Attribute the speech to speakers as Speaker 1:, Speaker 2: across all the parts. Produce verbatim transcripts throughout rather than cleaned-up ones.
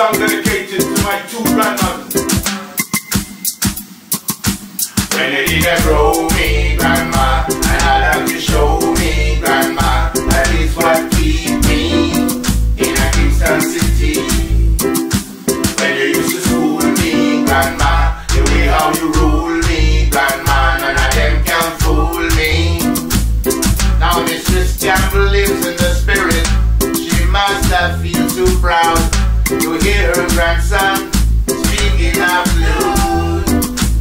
Speaker 1: song dedicated to my two grandmothers. When you didn't grow me, grandma, and I love you show me, grandma, that is what keep me in a Kingston City. When you used to school me, grandma, the way how you rule me, grandma, none of them can fool me. Now Mistress Campbell lives in the spirit. She must have feel too proud to hear her grandson speaking of blues.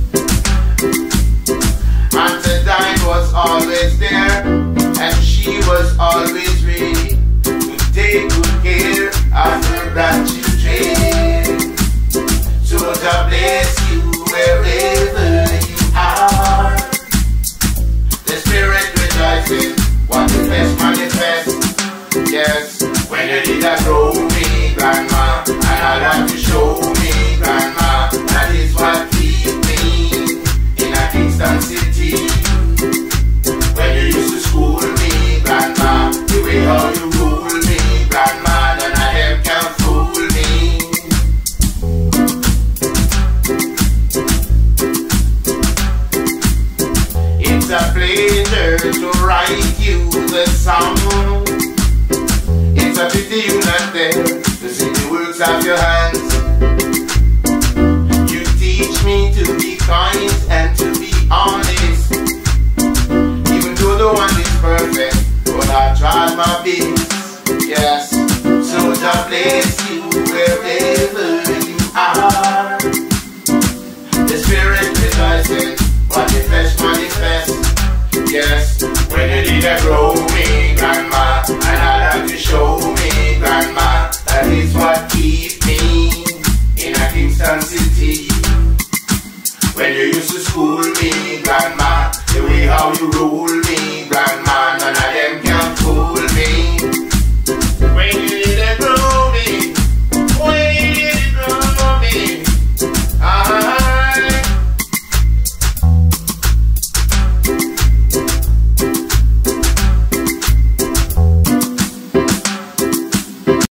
Speaker 1: Auntie Dine was always there, and she was always ready to take good care of her grandchildren. So God bless you wherever you are. The spirit rejoices, what the flesh manifests. Yes, when you did that grow me, grandma, and I love to show me, grandma, that is what keep me in a Kingston City. When you used to school me, grandma, the way how you rule me, grandma, none of them can fool me. It's a pleasure to write you the song. It's a pity you're not there to see the works of your hands. You teach me to be kind and to be honest. Even though the one is perfect, but I tried my best. Yes, so God bless you wherever you are. The spirit rejoices, what the flesh manifests. Yes, when you didn't grow me, grandma, and I love to show me, grandma, that is what keep me in a Kingston City. When you used to school me, grandma, the way how you rule me, grandma,